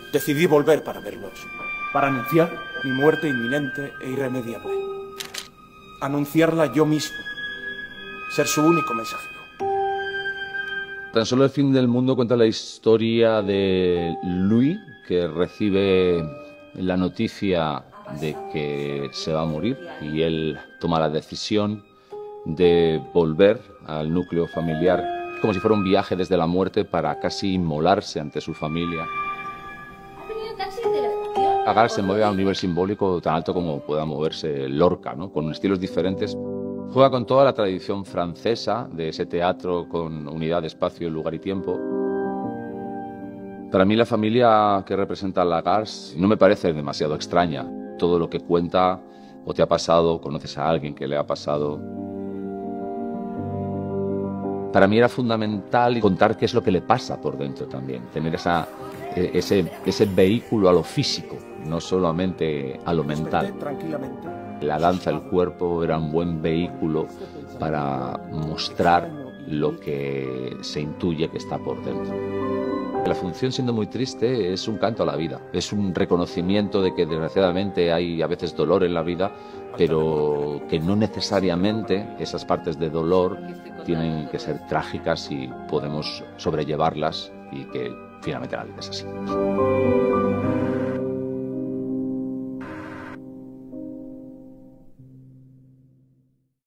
Decidí volver para verlos, para anunciar mi muerte inminente e irremediable. Anunciarla yo mismo, ser su único mensajero. Tan solo el fin del mundo cuenta la historia de Louis, que recibe la noticia de que se va a morir y él toma la decisión de volver al núcleo familiar como si fuera un viaje desde la muerte para casi inmolarse ante su familia. Agar se mueve a un nivel simbólico tan alto como pueda moverse Lorca, ¿no? Con estilos diferentes. Juega con toda la tradición francesa de ese teatro con unidad de espacio, lugar y tiempo. Para mí la familia que representa Lagarce no me parece demasiado extraña. Todo lo que cuenta o te ha pasado, conoces a alguien que le ha pasado. Para mí era fundamental contar qué es lo que le pasa por dentro también, tener ese vehículo a lo físico, no solamente a lo mental. La danza, el cuerpo era un buen vehículo para mostrar lo que se intuye que está por dentro. La función, siendo muy triste, es un canto a la vida, es un reconocimiento de que desgraciadamente hay a veces dolor en la vida, pero que no necesariamente esas partes de dolor tienen que ser trágicas y podemos sobrellevarlas y que finalmente la vida es así.